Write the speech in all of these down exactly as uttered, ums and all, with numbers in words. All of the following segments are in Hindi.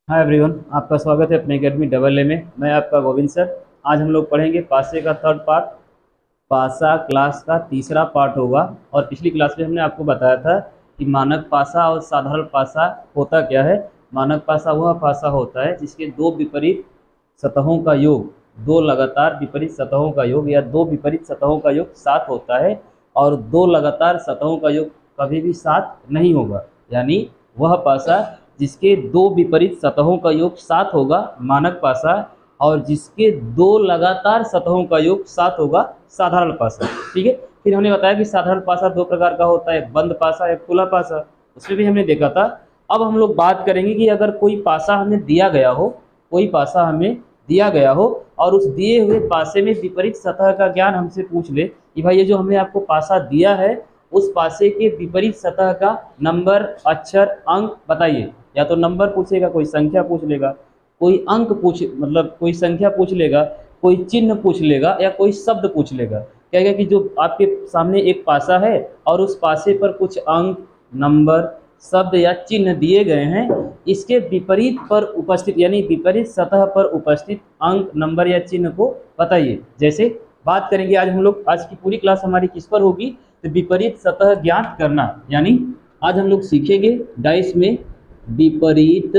हाय एवरीवन, आपका स्वागत है अपने एकेडमी डबल ए में। मैं आपका गोविंद सर। आज हम लोग पढ़ेंगे पासे का थर्ड पार्ट। पासा क्लास का तीसरा पार्ट होगा। और पिछली क्लास में हमने आपको बताया था कि मानक पासा और साधारण पासा होता क्या है। मानक पासा वह पासा होता है जिसके दो विपरीत सतहों का योग, दो लगातार विपरीत सतहों का योग या दो विपरीत सतहों का योग सात होता है, और दो लगातार सतहों का योग कभी भी सात नहीं होगा। यानी वह पासा जिसके दो विपरीत सतहों का योग सात होगा मानक पासा, और जिसके दो लगातार सतहों का योग सात होगा साधारण पासा। ठीक है। फिर हमने बताया कि साधारण पासा दो प्रकार का होता है, बंद पासा या खुला पासा। उसमें भी हमने देखा था। अब हम लोग बात करेंगे कि अगर कोई पासा हमें दिया गया हो, कोई पासा हमें दिया गया हो और उस दिए हुए पासे में विपरीत सतह का ज्ञान हमसे पूछ ले कि भाई ये जो हमने आपको पासा दिया है उस पासे के विपरीत सतह का नंबर, अक्षर, अंक बताइए। या तो नंबर पूछेगा, कोई संख्या पूछ लेगा, कोई अंक पूछ मतलब कोई संख्या पूछ लेगा, कोई चिन्ह पूछ लेगा, या कोई शब्द पूछ लेगा। कहेगा कि जो आपके सामने एक पासा है और उस पासे पर कुछ अंक, नंबर, शब्द या चिन्ह दिए गए हैं, इसके विपरीत पर उपस्थित यानी विपरीत सतह पर उपस्थित अंक, नंबर या चिन्ह को बताइए। जैसे बात करेंगे आज हम लोग, आज की पूरी क्लास हमारी किस पर होगी, तो विपरीत सतह ज्ञात करना। यानी आज हम लोग सीखेंगे डाइस में विपरीत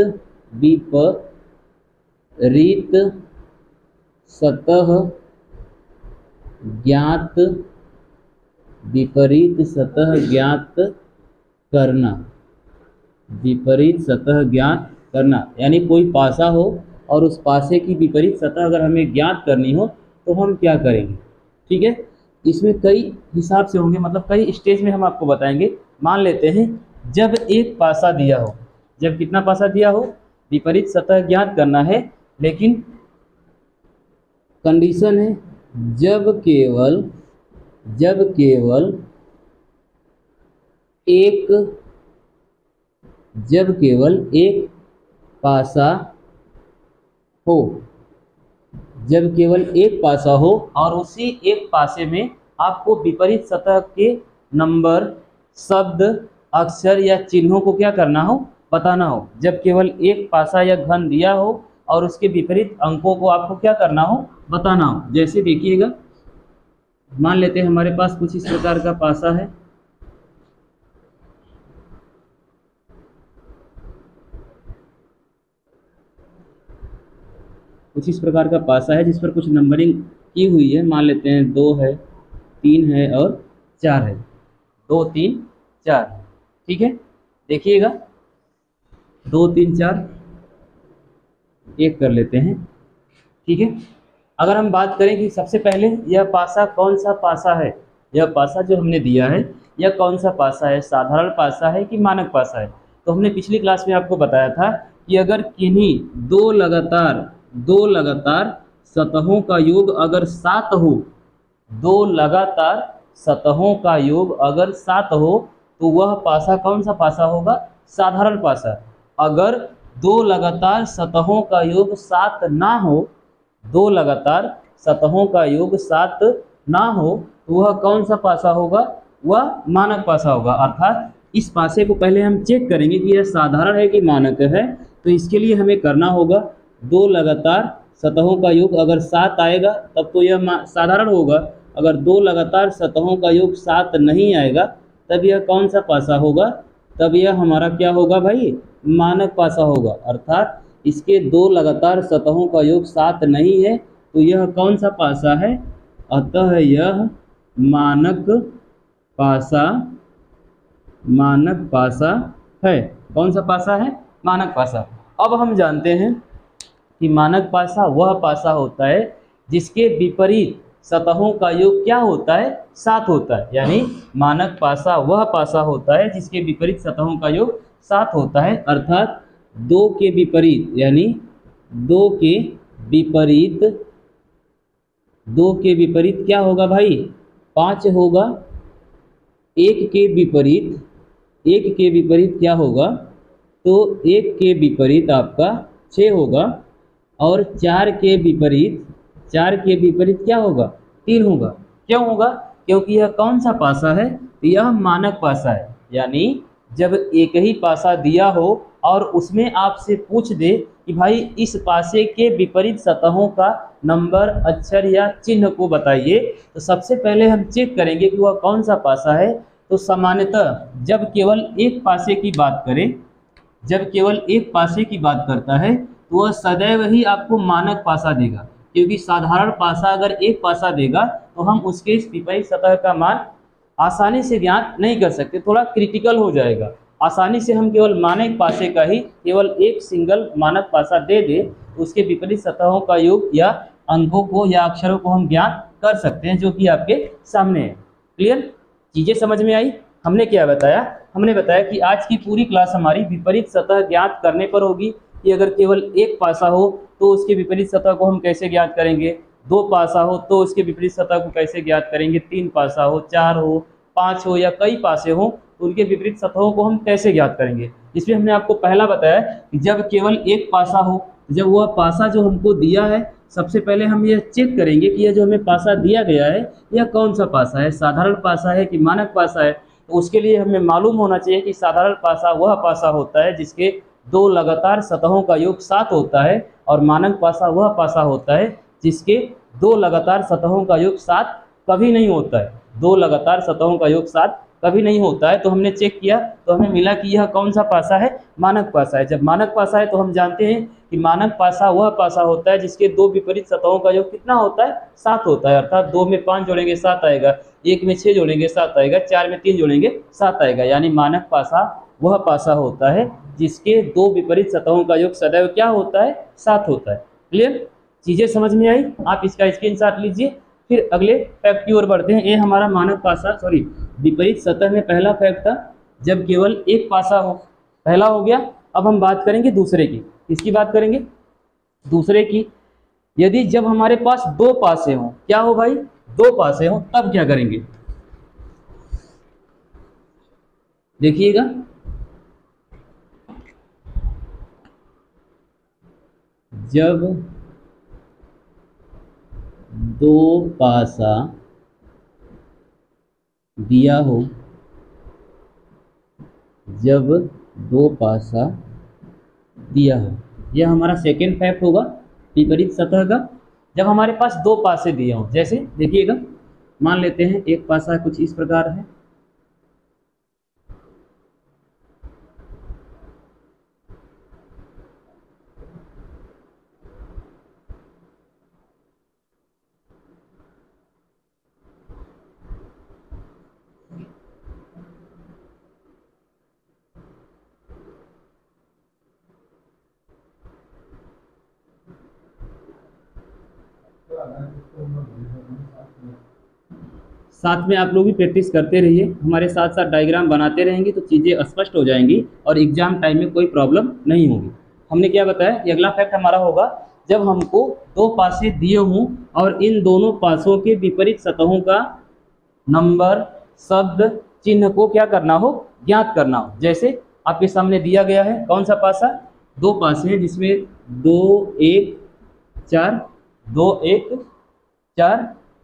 विपरीत सतह ज्ञात विपरीत सतह ज्ञात करना। विपरीत सतह ज्ञात करना यानी कोई पासा हो और उस पासे की विपरीत सतह अगर हमें ज्ञात करनी हो तो हम क्या करेंगे। ठीक है। इसमें कई हिसाब से होंगे, मतलब कई स्टेज में हम आपको बताएंगे। मान लेते हैं जब एक पासा दिया हो, जब कितना पासा दिया हो, विपरीत सतह ज्ञात करना है, लेकिन कंडीशन है जब केवल जब केवल एक जब केवल एक पासा हो जब केवल एक पासा हो और उसी एक पासे में आपको विपरीत सतह के नंबर, शब्द, अक्षर या चिन्हों को क्या करना हो, बताना हो। जब केवल एक पासा या घन दिया हो और उसके विपरीत अंकों को आपको क्या करना हो, बताना हो। जैसे देखिएगा, मान लेते हैं हमारे पास कुछ इस प्रकार का पासा है। कुछ इस प्रकार का पासा है जिस पर कुछ नंबरिंग की हुई है। मान लेते हैं दो है, तीन है और चार है। दो, तीन, चार। ठीक है। देखिएगा, दो, तीन, चार एक कर लेते हैं। ठीक है। अगर हम बात करें कि सबसे पहले यह पासा कौन सा पासा है, यह पासा जो हमने दिया है यह कौन सा पासा है, साधारण पासा है कि मानक पासा है। तो हमने पिछली क्लास में आपको बताया था कि अगर किन्हीं दो लगातार दो लगातार सतहों का योग अगर सात हो, दो लगातार सतहों का योग अगर सात हो तो वह पासा कौन सा पासा होगा, साधारण पासा। अगर दो लगातार सतहों का योग सात ना हो, दो लगातार सतहों का योग सात ना हो तो वह कौन सा पासा होगा, वह मानक पासा होगा। अर्थात इस पासे को पहले हम चेक करेंगे कि यह साधारण है कि मानक है। तो इसके लिए हमें करना होगा, दो लगातार सतहों का योग अगर सात आएगा तब तो यह साधारण होगा। अगर दो लगातार सतहों का योग सात नहीं आएगा तब यह कौन सा पासा होगा, तब यह हमारा क्या होगा भाई, मानक पासा होगा। अर्थात इसके दो लगातार सतहों का योग सात नहीं है तो यह कौन सा पासा है, अतः यह मानक पासा मानक पासा है। कौन सा पासा है, मानक पासा। अब हम जानते हैं कि मानक पासा वह पासा होता है जिसके विपरीत सतहों का योग क्या होता है, सात होता है। यानी मानक पासा वह पासा होता है जिसके विपरीत सतहों का योग सात होता है। अर्थात दो के विपरीत यानी दो के विपरीत दो के विपरीत क्या होगा भाई, पाँच होगा। एक के विपरीत एक के विपरीत क्या होगा, तो एक के विपरीत आपका छः होगा, और चार के विपरीत चार के विपरीत क्या होगा, तीन होगा। क्यों होगा, क्योंकि यह कौन सा पासा है, यह मानक पासा है। यानी जब एक ही पासा दिया हो और उसमें आपसे पूछ दे कि भाई इस पासे के विपरीत सतहों का नंबर, अक्षर या चिन्ह को बताइए, तो सबसे पहले हम चेक करेंगे कि वह कौन सा पासा है। तो सामान्यतः जब केवल एक पासे की बात करें, जब केवल एक पासे की बात करता है तो वह सदैव ही आपको मानक पासा देगा, क्योंकि साधारण पासा अगर एक पासा देगा तो हम उसके इस विपरीत सतह का मान आसानी से ज्ञात नहीं कर सकते, थोड़ा क्रिटिकल हो जाएगा। आसानी से हम केवल मानक पासे का ही केवल एक सिंगल मानक पासा दे दे, उसके विपरीत सतहों का योग या अंकों को या अक्षरों को हम ज्ञात कर सकते हैं, जो कि आपके सामने है। क्लियर? चीज़ें समझ में आई? हमने क्या बताया? हमने बताया कि आज की पूरी क्लास हमारी विपरीत सतह ज्ञात करने पर होगी कि अगर केवल एक पासा हो तो उसके विपरीत सतह को हम कैसे ज्ञात करेंगे, दो पासा हो तो उसके विपरीत सतह को कैसे ज्ञात करेंगे, तीन पासा हो, चार हो, पाँच हो या कई पासे हो तो उनके विपरीत सतहों को हम कैसे ज्ञात करेंगे। इसमें हमने आपको पहला बताया कि जब केवल एक पासा हो, जब वह पासा जो हमको दिया है, सबसे पहले हम यह चेक करेंगे कि यह जो हमें पासा दिया गया है यह कौन सा पासा है, साधारण पासा है कि मानक पासा है। तो उसके लिए हमें मालूम होना चाहिए कि साधारण पासा वह पासा होता है जिसके दो लगातार सतहों का योग सात होता है, और मानक पासा वह पासा होता है जिसके दो लगातार सतहों का योग सात कभी नहीं होता है। दो लगातार सतहों का योग सात कभी नहीं होता है। तो हमने चेक किया तो हमें मिला कि यह कौन सा पासा है, मानक पासा है। जब मानक पासा है तो हम जानते हैं कि मानक पासा वह पासा होता है जिसके दो विपरीत सतहों का योग कितना होता है, सात होता है। अर्थात दो में पाँच जोड़ेंगे सात आएगा, एक में छः जोड़ेंगे सात आएगा, चार में तीन जोड़ेंगे सात आएगा। यानी मानक पासा वह पासा होता है जिसके दो विपरीत सतहों का योग सदैव क्या होता है, सात होता है। क्लियर? चीज़ें समझ में आई? आप इसका स्क्रीनशॉट लीजिए। फिर अगले फैक्ट की ओर बढ़ते हैं। ये हमारा मानक पासा सॉरी विपरीत सतह में पहला फैक्ट था, जब केवल एक पासा हो, पहला हो गया। अब हम बात करेंगे दूसरे की। किसकी बात करेंगे? दूसरे की। यदि जब हमारे पास दो पासे हों, क्या हो भाई, दो पासे हों, तब क्या करेंगे देखिएगा। जब दो पासा दिया हो, जब दो पासा दिया हो, यह हमारा सेकेंड फैक्ट होगा विपरीत सतह का। जब हमारे पास दो पासे दिए हों, जैसे देखिएगा, मान लेते हैं एक पासा कुछ इस प्रकार है, साथ में आप लोग भी प्रैक्टिस करते रहिए, हमारे साथ साथ डायग्राम बनाते रहेंगे तो चीज़ें स्पष्ट हो जाएंगी और एग्जाम टाइम में कोई प्रॉब्लम नहीं होगी। हमने क्या बताया, ये अगला फैक्ट हमारा होगा, जब हमको दो पासे दिए हों और इन दोनों पासों के विपरीत सतहों का नंबर, शब्द, चिन्ह को क्या करना हो, ज्ञात करना हो। जैसे आपके सामने दिया गया है कौन सा पासा, दो पासे हैं जिसमें दो एक चार, दो एक चार,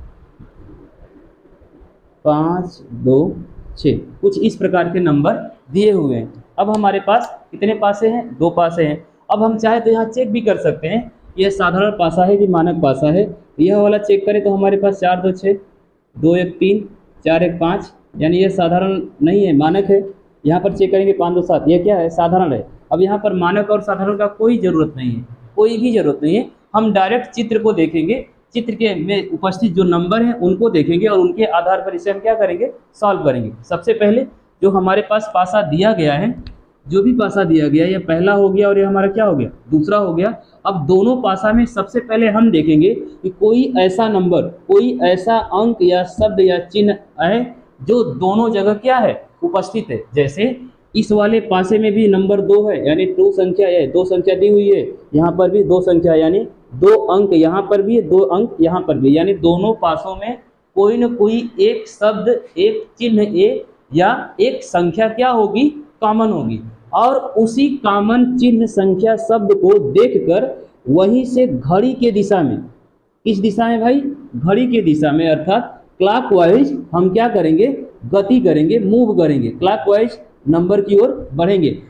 पाँच दो छः, कुछ इस प्रकार के नंबर दिए हुए हैं। अब हमारे पास कितने पासे हैं, दो पासे हैं। अब हम चाहे तो यहाँ चेक भी कर सकते हैं यह साधारण पासा है कि मानक पासा है। यह वाला चेक करें तो हमारे पास चार दो छः, दो एक तीन, चार एक पाँच, यानी यह साधारण नहीं है, मानक है। यहाँ पर चेक करेंगे पाँच दो सात, यह क्या है, साधारण है। अब यहाँ पर मानक और साधारण का कोई ज़रूरत नहीं है, कोई भी ज़रूरत नहीं है। हम डायरेक्ट चित्र को देखेंगे, चित्र के में उपस्थित जो नंबर हैं उनको देखेंगे और उनके आधार पर इसे हम क्या करेंगे, सॉल्व करेंगे। सबसे पहले जो हमारे पास पासा दिया गया है, जो भी पासा दिया गया है, यह पहला हो गया और ये हमारा क्या हो गया, दूसरा हो गया। अब दोनों पासा में सबसे पहले हम देखेंगे कि कोई ऐसा नंबर, कोई ऐसा अंक या शब्द या चिन्ह है जो दोनों जगह क्या है, उपस्थित है। जैसे इस वाले पासे में भी नंबर दो है, यानी दो संख्या है, दो संख्या दी हुई है, यहाँ पर भी दो संख्या, यानी दो अंक यहाँ पर भी, दो अंक यहाँ पर भी, यानी दोनों पासों में कोई न कोई एक शब्द, एक चिन्ह, एक या एक संख्या क्या होगी, कॉमन होगी। और उसी कॉमन चिन्ह, संख्या, शब्द को देखकर वहीं से घड़ी के दिशा में, किस दिशा में भाई, घड़ी के दिशा में, अर्थात क्लॉकवाइज हम क्या करेंगे, गति करेंगे, मूव करेंगे, क्लॉकवाइज नंबर की ओर बढ़ेंगे।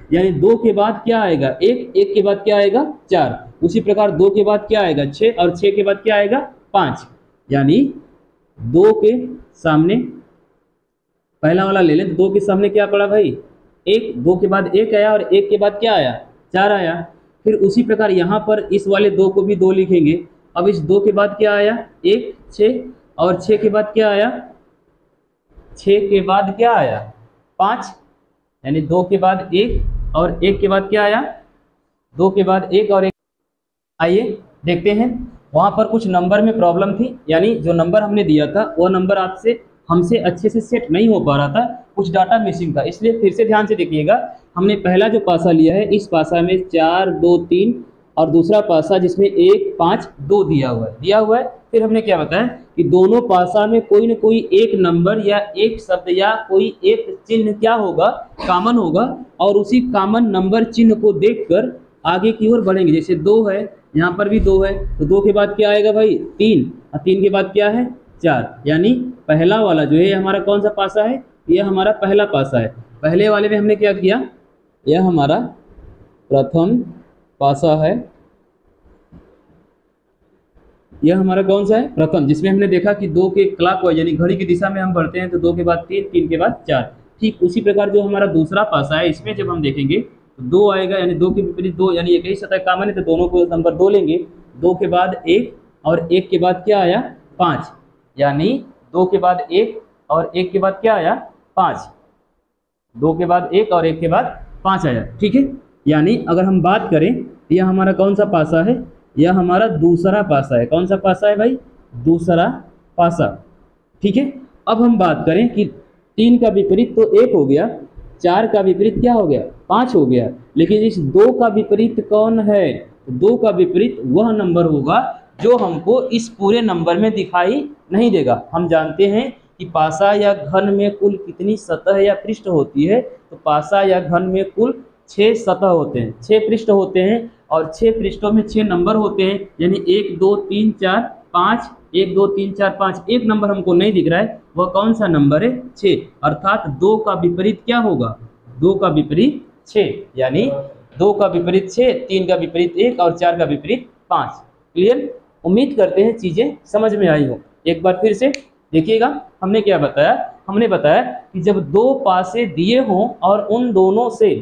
यानी दो के बाद क्या आएगा एक, एक के बाद क्या आएगा चार। उसी प्रकार दो के बाद क्या आएगा छः, और छः के बाद क्या आएगा पाँच। यानी दो के सामने पहला वाला ले लें तो दो के सामने क्या पड़ा भाई एक, दो के बाद एक आया और एक के बाद क्या आया चार आया। फिर उसी प्रकार यहाँ पर इस वाले दो को भी दो लिखेंगे। अब इस दो के बाद क्या आया एक, छः, और छः के बाद क्या आया, छः के बाद क्या आया पाँच। यानी दो के बाद एक और एक के बाद क्या आया, दो के बाद एक और एक। आइए देखते हैं, वहाँ पर कुछ नंबर में प्रॉब्लम थी, यानी जो नंबर हमने दिया था वो नंबर आपसे हमसे अच्छे से सेट नहीं हो पा रहा था, कुछ डाटा मिसिंग था। इसलिए फिर से ध्यान से देखिएगा, हमने पहला जो पासा लिया है इस पासा में चार दो तीन और दूसरा पासा जिसमें एक पाँच दो दिया हुआ है दिया हुआ है फिर हमने क्या बताया कि दोनों पासा में कोई ना कोई एक नंबर या एक शब्द या कोई एक चिन्ह क्या होगा कॉमन होगा, और उसी कॉमन नंबर चिन्ह को देखकर आगे की ओर बढ़ेंगे। जैसे दो है, यहाँ पर भी दो है, तो दो के बाद क्या आएगा भाई तीन, और तीन के बाद क्या है चार। यानी पहला वाला जो है हमारा कौन सा पासा है, यह हमारा पहला पासा है। पहले वाले में हमने क्या किया, यह हमारा प्रथम पासा है, यह हमारा कौन सा है प्रथम, जिसमें हमने देखा कि दो के क्लॉकवाइज यानी घड़ी की दिशा में हम बढ़ते हैं तो दो के बाद तीन, तीन के बाद चार। ठीक उसी प्रकार जो हमारा दूसरा पासा है इसमें जब हम देखेंगे तो दो आएगा, यानी दो के विपरीत दो, यानी एक ही सतह कॉमन है तो दोनों को नंबर दो लेंगे। दो के बाद एक और एक के बाद क्या आया पाँच, यानी दो के बाद एक और एक के बाद क्या आया पाँच, दो के बाद एक और एक के बाद पाँच आया। ठीक है, यानी अगर हम बात करें यह हमारा कौन सा पासा है, यह हमारा दूसरा पासा है। कौन सा पासा है भाई, दूसरा पासा। ठीक है, अब हम बात करें कि तीन का विपरीत तो एक हो गया, चार का विपरीत क्या हो गया पाँच हो गया, लेकिन इस दो का विपरीत कौन है, दो का विपरीत वह नंबर होगा जो हमको इस पूरे नंबर में दिखाई नहीं देगा। हम जानते हैं कि पासा या घन में कुल कितनी सतह या पृष्ठ होती है, तो पासा या घन में कुल छः सतह होते हैं, छः पृष्ठ होते हैं, और छः पृष्ठों में छः नंबर होते हैं। यानी एक दो तीन चार पाँच, एक दो तीन चार पाँच, एक नंबर हमको नहीं दिख रहा है, वह कौन सा नंबर है छः। अर्थात दो का विपरीत क्या होगा, दो का विपरीत छः, यानी दो का विपरीत छः, तीन का विपरीत एक और चार का विपरीत पाँच। क्लियर, उम्मीद करते हैं चीज़ें समझ में आई हो। एक बार फिर से देखिएगा, हमने क्या बताया, हमने बताया कि जब दो पासे दिए हों और उन दोनों से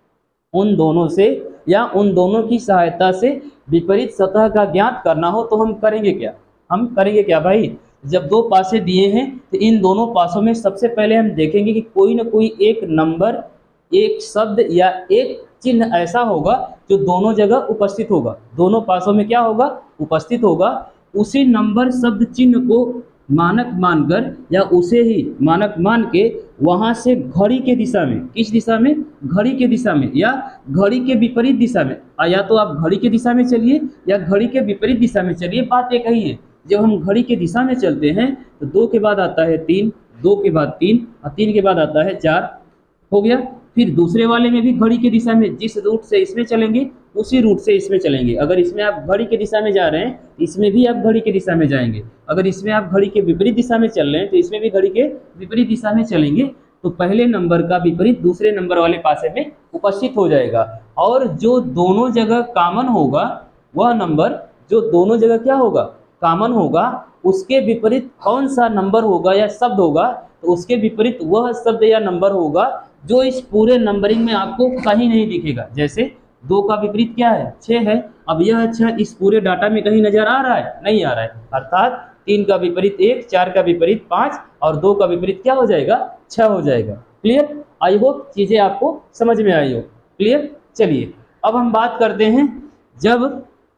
उन दोनों से या उन दोनों की सहायता से विपरीत सतह का ज्ञात करना हो तो हम करेंगे क्या, हम करेंगे क्या भाई, जब दो पासे दिए हैं तो इन दोनों पासों में सबसे पहले हम देखेंगे कि कोई ना कोई एक नंबर, एक शब्द या एक चिन्ह ऐसा होगा जो दोनों जगह उपस्थित होगा, दोनों पासों में क्या होगा उपस्थित होगा। उसी नंबर शब्द चिन्ह को मानक मानकर या उसे ही मानक मान के वहाँ से घड़ी के दिशा में, किस दिशा में, घड़ी के दिशा में या घड़ी के विपरीत दिशा में, या तो आप घड़ी के दिशा में चलिए या घड़ी के विपरीत दिशा में चलिए, बात एक ही है। जब हम घड़ी के दिशा में चलते हैं तो दो के बाद आता है तीन, दो के बाद तीन और तीन के बाद आता है चार, हो गया। फिर दूसरे वाले में भी घड़ी के दिशा में जिस रूट से इसमें चलेंगे उसी रूट से इसमें चलेंगे। अगर इसमें आप घड़ी के दिशा में जा रहे हैं इसमें भी आप घड़ी के दिशा में जाएंगे, अगर इसमें आप घड़ी के विपरीत दिशा में चल रहे हैं तो इसमें भी घड़ी के विपरीत दिशा में चलेंगे। तो पहले नंबर का विपरीत दूसरे नंबर वाले पासे में उपस्थित हो जाएगा, और जो दोनों जगह कॉमन होगा वह नंबर जो दोनों जगह क्या होगा कॉमन होगा, उसके विपरीत कौन सा नंबर होगा या शब्द होगा, तो उसके विपरीत वह शब्द या नंबर होगा जो इस पूरे नंबरिंग में आपको कहीं नहीं दिखेगा। जैसे दो का विपरीत क्या है छः है, अब यह छः इस पूरे डाटा में कहीं नजर आ रहा है, नहीं आ रहा है। अर्थात तीन का विपरीत एक, चार का विपरीत पाँच और दो का विपरीत क्या हो जाएगा छः हो जाएगा। क्लियर, आई होप चीज़ें आपको समझ में आई हो। क्लियर, चलिए अब हम बात करते हैं जब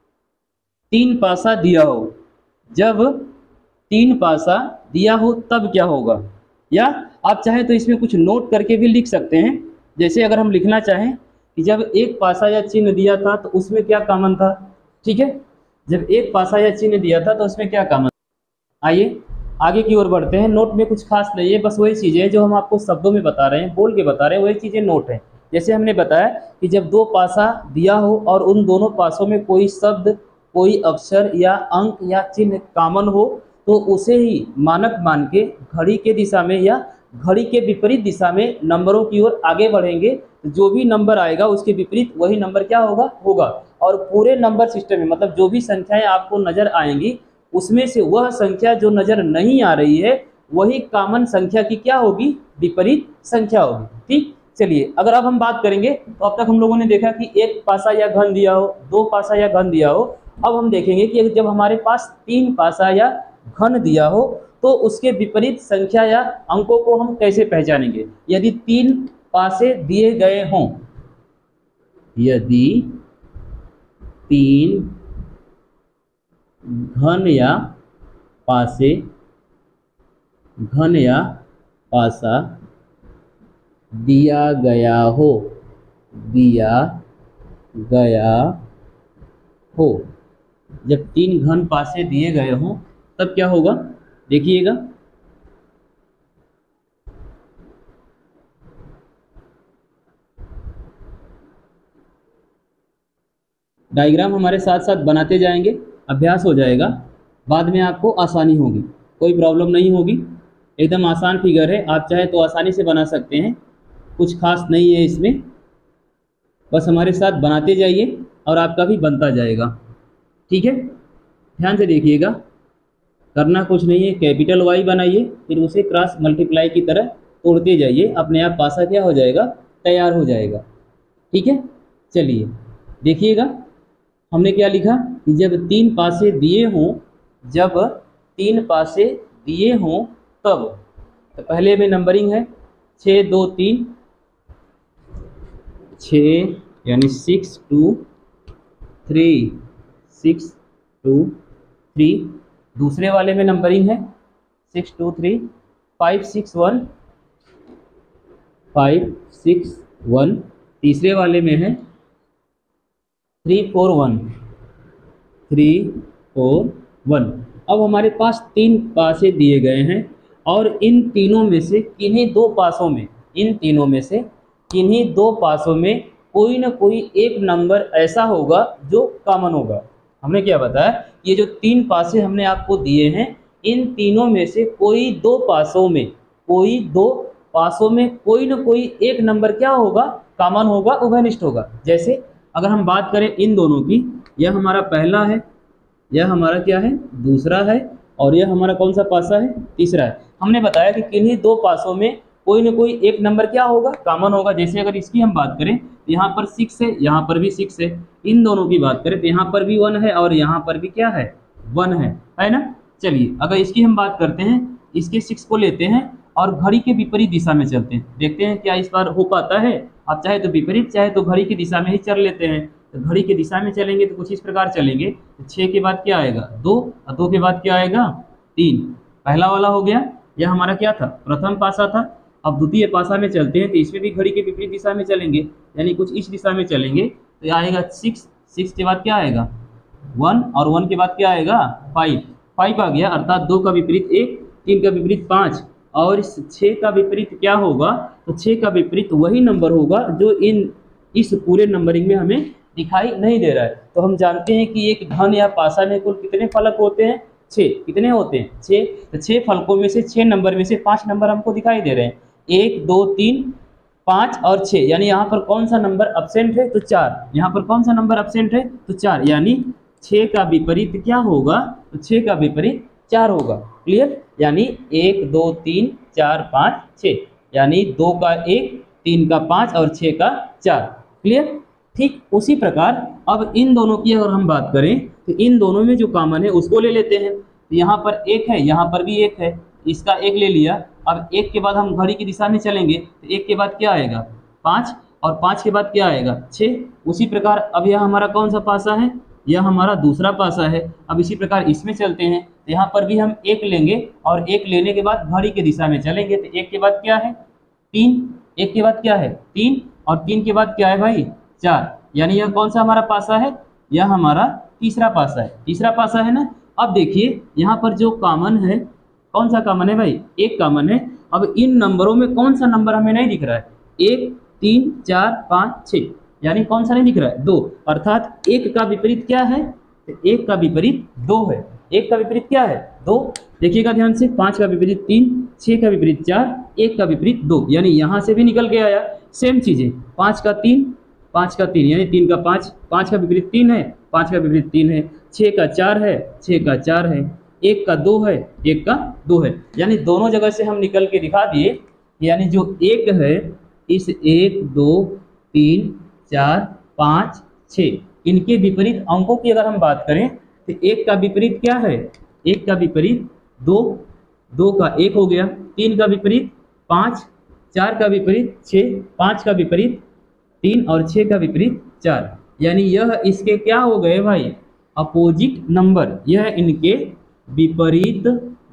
तीन पासा दिया हो, जब तीन पासा दिया हो तब क्या होगा, या आप चाहें तो इसमें कुछ नोट करके भी लिख सकते हैं। जैसे अगर हम लिखना चाहें कि जब एक पासा या चिन्ह दिया था तो उसमें क्या कॉमन था, ठीक है, जब एक पासा या चिन्ह दिया था तो उसमें क्या कॉमन। आइए आगे की ओर बढ़ते हैं। नोट में कुछ खास नहीं है, बस वही चीज़ें जो हम आपको शब्दों में बता रहे हैं, बोल के बता रहे हैं, वही चीज़ें नोट हैं। जैसे हमने बताया कि जब दो पासा दिया हो और उन दोनों पासों में कोई शब्द, कोई अक्षर या अंक या चिन्ह कॉमन हो तो उसे ही मानक मान के घड़ी के दिशा में या घड़ी के विपरीत दिशा में नंबरों की ओर आगे बढ़ेंगे। तो जो भी नंबर आएगा उसके विपरीत वही नंबर क्या होगा होगा। और पूरे नंबर सिस्टम में मतलब जो भी संख्याएं आपको नजर आएंगी उसमें से वह संख्या जो नजर नहीं आ रही है वही कॉमन संख्या की क्या होगी, विपरीत संख्या होगी। ठीक, चलिए अगर अब हम बात करेंगे तो अब तक हम लोगों ने देखा कि एक पासा या घन दिया हो, दो पासा या घन दिया हो। अब हम देखेंगे कि जब हमारे पास तीन पासा या घन दिया हो तो उसके विपरीत संख्या या अंकों को हम कैसे पहचानेंगे। यदि तीन पासे दिए गए हों, यदि तीन घन या पासे घन या पासा दिया गया हो दिया गया हो जब तीन घन पासे दिए गए हों तब क्या होगा, देखिएगा। डायग्राम हमारे साथ साथ बनाते जाएंगे, अभ्यास हो जाएगा, बाद में आपको आसानी होगी, कोई प्रॉब्लम नहीं होगी। एकदम आसान फिगर है, आप चाहे तो आसानी से बना सकते हैं, कुछ खास नहीं है इसमें। बस हमारे साथ बनाते जाइए और आपका भी बनता जाएगा। ठीक है, ध्यान से देखिएगा, करना कुछ नहीं है। कैपिटल वाई बनाइए, फिर उसे क्रॉस मल्टीप्लाई की तरह तोड़ते जाइए, अपने आप पासा क्या हो जाएगा, तैयार हो जाएगा। ठीक है, चलिए देखिएगा हमने क्या लिखा कि जब तीन पासे दिए हों जब तीन पासे दिए हों तब, तो पहले में नंबरिंग है छः दो तीन, छः यानी six two three, six two three. दूसरे वाले में नंबरिंग है six two three, five six one, five six one. तीसरे वाले में है three four one, three four one. अब हमारे पास तीन पासे दिए गए हैं और इन तीनों में से किन्हीं दो पासों में इन तीनों में से किन्हीं दो पासों में कोई ना कोई एक नंबर ऐसा होगा जो कॉमन होगा। हमने क्या बताया, ये जो तीन पासे हमने आपको दिए हैं इन तीनों में से कोई दो पासों में कोई दो पासों में कोई ना कोई एक नंबर क्या होगा, कॉमन होगा, उभयनिष्ठ होगा। जैसे अगर हम बात करें इन दोनों की, यह हमारा पहला है, यह हमारा क्या है, दूसरा है, और यह हमारा कौन सा पासा है, तीसरा है। हमने बताया कि किन्हीं दो पासों में कोई ना कोई एक नंबर क्या होगा, कॉमन होगा। जैसे अगर इसकी हम बात करें तो यहाँ पर सिक्स है, यहाँ पर भी सिक्स है। इन दोनों की बात करें तो यहाँ पर भी वन है और यहाँ पर भी क्या है, वन है, है ना। चलिए अगर इसकी हम बात करते हैं, इसके सिक्स को लेते हैं और घड़ी के विपरीत दिशा में चलते हैं, देखते हैं क्या इस बार हो पाता है। आप चाहे तो विपरीत चाहे तो घड़ी की दिशा में ही चल लेते हैं। तो घड़ी की दिशा में चलेंगे तो कुछ इस प्रकार चलेंगे, तो छः के बाद क्या आएगा, दो, और दो के बाद क्या आएगा, तीन। पहला वाला हो गया, यह हमारा क्या था, प्रथम पासा था। अब द्वितीय पासा में चलते हैं तो इसमें भी घड़ी के विपरीत दिशा में चलेंगे, यानी कुछ इस दिशा में चलेंगे तो आएगा सिक्स, सिक्स के बाद क्या आएगा, वन, और वन के बाद क्या आएगा, फाइव, फाइव आ गया। अर्थात दो का विपरीत एक, तीन का विपरीत पाँच, और इस छः का विपरीत क्या होगा, तो छः का विपरीत वही नंबर होगा जो इन इस पूरे नंबरिंग में हमें दिखाई नहीं दे रहा है। तो हम जानते हैं कि एक घन या पासा में कुल कितने फलक होते हैं, छः। कितने होते हैं, छः। तो छः फलकों में से छः नंबर में से पाँच नंबर हमको दिखाई दे रहे हैं, एक दो तीन पाँच और छः। यानी यहाँ पर कौन सा नंबर अब्सेंट है, तो चार। यहाँ पर कौन सा नंबर अब्सेंट है, तो चार। यानी छः का विपरीत क्या होगा, तो छः का विपरीत चार होगा। क्लियर, यानी एक दो तीन चार पाँच छः, यानी दो का एक, तीन का पाँच और छः का चार। क्लियर। ठीक उसी प्रकार अब इन दोनों की अगर हम बात करें तो इन दोनों में जो कॉमन है उसको ले लेते हैं। तो यहाँ पर एक है, यहाँ पर भी एक है, इसका एक ले लिया। अब एक के बाद हम घड़ी की दिशा में चलेंगे तो एक के बाद क्या आएगा, पाँच, और पाँच के बाद क्या आएगा, छः। उसी प्रकार अब यह हमारा कौन सा पासा है, यह हमारा दूसरा पासा है। अब इसी प्रकार इसमें चलते हैं तो यहाँ पर भी हम एक लेंगे और एक लेने के बाद घड़ी की दिशा में चलेंगे तो एक के बाद क्या है, तीन, एक के बाद क्या है, तीन, और तीन के बाद क्या है भाई, चार। यानी यह कौन सा हमारा पासा है, यह हमारा तीसरा पासा है, तीसरा पासा है ना। अब देखिए यहाँ पर जो कॉमन है, कौन सा कॉमन है भाई, एक कॉमन है। अब इन नंबरों में कौन सा नंबर हमें नहीं दिख रहा है, एक, तीन, चार, पाँच, छः, यानी कौन सा नहीं दिख रहा है, दो। अर्थात एक का विपरीत क्या है, तो एक का विपरीत दो है। एक का विपरीत क्या है, दो। देखिएगा ध्यान से, पाँच का विपरीत तीन, छः का विपरीत चार, एक का विपरीत दो, यानी यहाँ से भी निकल के आया। सेम चीज़ें पाँच का तीन, पाँच का तीन यानी तीन का पाँच, पाँच का विपरीत तीन है, पाँच का विपरीत तीन है, छः का चार है, छः का चार है, एक का दो है, एक का दो है, यानी दोनों जगह से हम निकल के दिखा दिए। यानी जो एक है इस एक दो तीन चार पाँच छः इनके विपरीत अंकों की अगर हम बात करें तो एक का विपरीत क्या है, एक का विपरीत दो, दो का एक हो गया, तीन का विपरीत पाँच, चार का विपरीत छः, पाँच का विपरीत तीन और छः का विपरीत चार, यानी यह इसके क्या हो गए भाई, अपोजिट नंबर, यह इनके विपरीत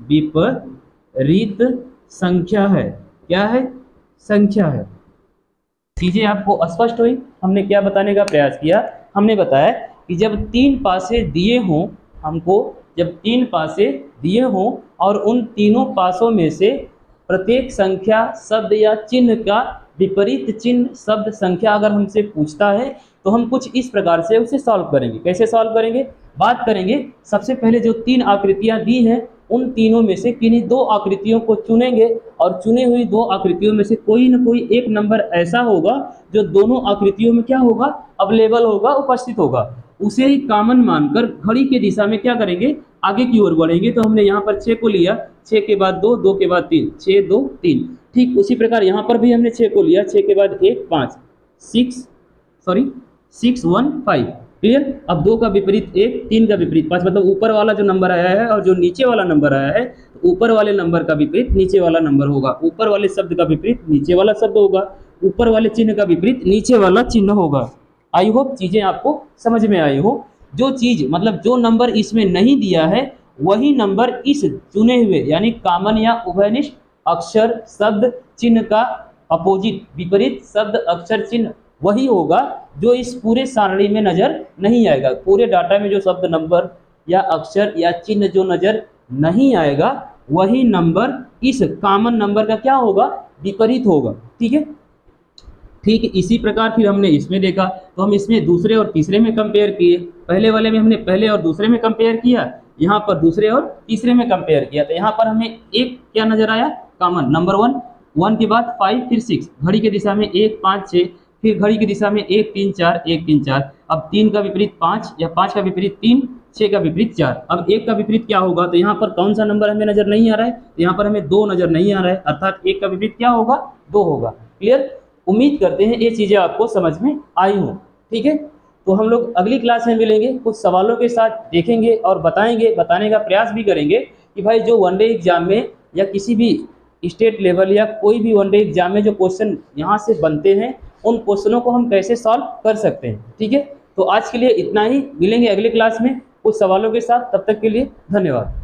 विपरीत संख्या है। क्या है, संख्या है। चीजें आपको स्पष्ट हुई। हमने क्या बताने का प्रयास किया, हमने बताया कि जब तीन पासे दिए हों हमको, जब तीन पासे दिए हों और उन तीनों पासों में से प्रत्येक संख्या शब्द या चिन्ह का विपरीत चिन्ह शब्द संख्या अगर हमसे पूछता है तो हम कुछ इस प्रकार से उसे सॉल्व करेंगे। कैसे सॉल्व करेंगे, बात करेंगे सबसे पहले जो तीन आकृतियां दी हैं उन तीनों में से किन्हीं दो आकृतियों को चुनेंगे और चुने हुई दो आकृतियों में से कोई न कोई एक नंबर ऐसा होगा जो दोनों आकृतियों में क्या होगा, अवेलेबल होगा, उपस्थित होगा। उसे ही कॉमन मानकर घड़ी के दिशा में क्या करेंगे, आगे की ओर बढ़ेंगे। तो हमने यहाँ पर छः को लिया, छः के बाद दो, दो के बाद तीन, छः दो तीन। ठीक उसी प्रकार यहाँ पर भी हमने छः को लिया, छः के बाद एक पाँच, six sorry six one five. Clear. अब दो का विपरीत एक, तीन का विपरीत पाँच, मतलब ऊपर वाला जो नंबर आया है और जो नीचे वाला नंबर आया है, तो ऊपर वाले नंबर का विपरीत नीचे वाला नंबर होगा, ऊपर वाले शब्द का विपरीत नीचे वाला शब्द होगा, ऊपर वाले चिन्ह का विपरीत नीचे वाला चिन्ह होगा। आई होप चीजें आपको समझ में आई हो। जो चीज मतलब जो नंबर इसमें नहीं दिया है वही नंबर इस चुने हुए यानी कॉमन या उभयनिष्ठ अक्षर शब्द चिन्ह का अपोजिट विपरीत शब्द अक्षर चिन्ह वही होगा जो इस पूरे सारणी में नजर नहीं आएगा। पूरे डाटा में जो शब्द नंबर या अक्षर या चिन्ह जो नजर नहीं आएगा वही नंबर इस कॉमन नंबर का क्या होगा, विपरीत होगा। ठीक है। ठीक इसी प्रकार फिर हमने इसमें देखा तो हम इसमें दूसरे और तीसरे में कंपेयर किए। पहले वाले में हमने पहले और दूसरे में कंपेयर किया, यहाँ पर दूसरे और तीसरे में कंपेयर किया। तो यहाँ पर हमें एक क्या नजर आया, कॉमन नंबर वन, वन के बाद फाइव फिर सिक्स, घड़ी की दिशा में एक पाँच छः, फिर घड़ी की दिशा में एक तीन चार, एक तीन चार। अब तीन का विपरीत पाँच या पाँच का विपरीत तीन, छः का विपरीत चार। अब एक का विपरीत क्या होगा, तो यहाँ पर कौन सा नंबर हमें नजर नहीं आ रहा है, तो यहाँ पर हमें दो नजर नहीं आ रहा है, अर्थात एक का विपरीत क्या होगा, दो होगा। क्लियर। उम्मीद करते हैं ये चीज़ें आपको समझ में आई हों। ठीक है। तो हम लोग अगली क्लास में मिलेंगे, कुछ सवालों के साथ देखेंगे और बताएंगे, बताने का प्रयास भी करेंगे कि भाई जो वनडे एग्जाम में या किसी भी स्टेट लेवल या कोई भी वनडे एग्जाम में जो क्वेश्चन यहाँ से बनते हैं उन क्वेश्चनों को हम कैसे सॉल्व कर सकते हैं। ठीक है। तो आज के लिए इतना ही, मिलेंगे अगले क्लास में कुछ सवालों के साथ। तब तक के लिए धन्यवाद।